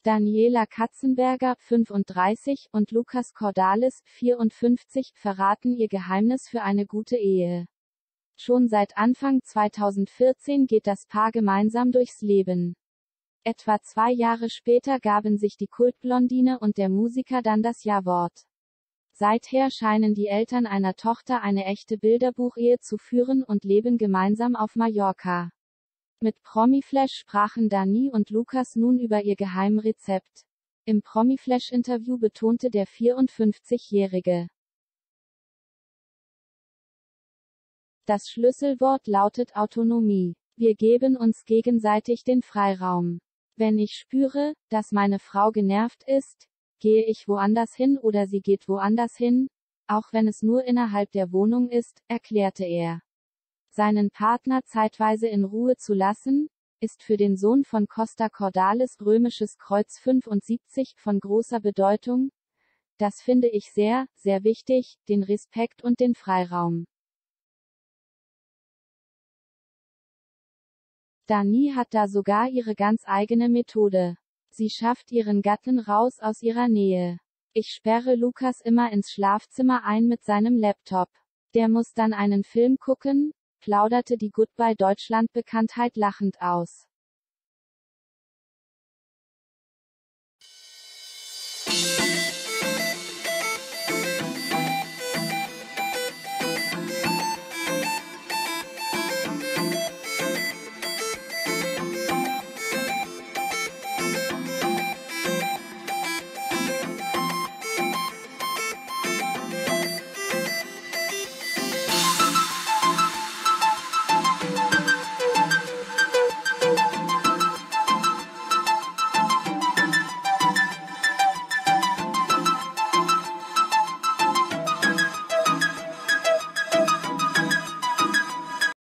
Daniela Katzenberger, 35, und Lucas Cordalis, 54, verraten ihr Geheimnis für eine gute Ehe. Schon seit Anfang 2014 geht das Paar gemeinsam durchs Leben. Etwa 2 Jahre später gaben sich die Kultblondine und der Musiker dann das Ja-Wort. Seither scheinen die Eltern einer Tochter eine echte Bilderbuchehe zu führen und leben gemeinsam auf Mallorca. Mit Promiflash sprachen Dani und Lucas nun über ihr Geheimrezept. Im Promiflash-Interview betonte der 54-Jährige: Das Schlüsselwort lautet Autonomie. Wir geben uns gegenseitig den Freiraum. Wenn ich spüre, dass meine Frau genervt ist, gehe ich woanders hin oder sie geht woanders hin, auch wenn es nur innerhalb der Wohnung ist, erklärte er. Seinen Partner zeitweise in Ruhe zu lassen, ist für den Sohn von Costa Cordalis, römisches Kreuz 75, von großer Bedeutung. Das finde ich sehr, sehr wichtig, den Respekt und den Freiraum. Dani hat da sogar ihre ganz eigene Methode. Sie schafft ihren Gatten raus aus ihrer Nähe. Ich sperre Lucas immer ins Schlafzimmer ein mit seinem Laptop. Der muss dann einen Film gucken, plauderte die Goodbye Deutschland-Bekanntheit lachend aus.